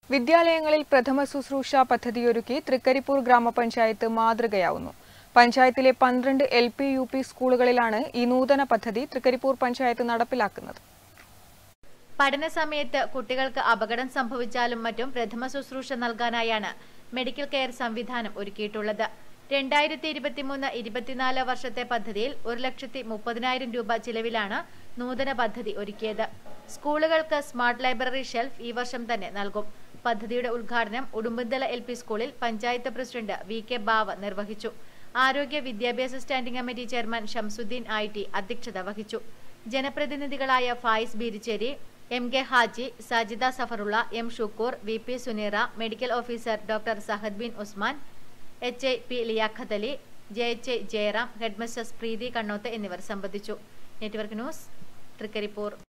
വിദ്യാലയങ്ങളിൽ പ്രഥമ ശുശ്രൂഷ പദ്ധതിയൊരുക്കി തൃക്കരിപ്പൂർ ഗ്രാമപഞ്ചായത്ത് മാതൃകയാവുന്നു. പഞ്ചായത്തിലെ 12 LP UP സ്കൂളുകളിലാണ് ഈ നൂതന പദ്ധതി തൃക്കരിപ്പൂർ പഞ്ചായത്ത് നടപ്പിലാക്കുന്നത്. പഠന സമയത്ത് കുട്ടികൾക്ക് അപകടം സംഭവിച്ചാലും മറ്റും പ്രഥമ ശുശ്രൂഷ നൽകാനായാണ് മെഡിക്കൽ കെയർ സംവിധാനം ഒരുക്കിയിട്ടുള്ളത്. 2023-24 വർഷത്തെ പദ്ധതിയിൽ 1,30,000 രൂപ ചിലവിലാണ് നൂതന പദ്ധതി ഒരുക്കിയത്. സ്കൂളുകൾക്ക് സ്മാർട്ട് ലൈബ്രറി ഷെൽഫ് ഈ വർഷം തന്നെ നൽകും. പദ്ധതിയുടെ ഉദ്ഘാടനം ഉടുമ്പന്തല LP സ്കൂളിൽ പഞ്ചായത്ത് പ്രസിഡന്റ് VK ബാവ നിർവഹിച്ചു. ആരോഗ്യ വിദ്യാഭ്യാസ standing committee chairman Shamsuddin IT അധ്യക്ഷത വഹിച്ചു. ജനപ്രതിനിധികളായ Fayis Beericheri, MK Haji, Sajida Safarulla, M Shukkur, VP Suneera, medical officer doctor Sahad bin Usman, HIP Liyaqat Ali, JHI Jayaram, headmistress Preethi Kannoth എന്നിവർ സംബന്ധിച്ചു. Network news, Trikaripur.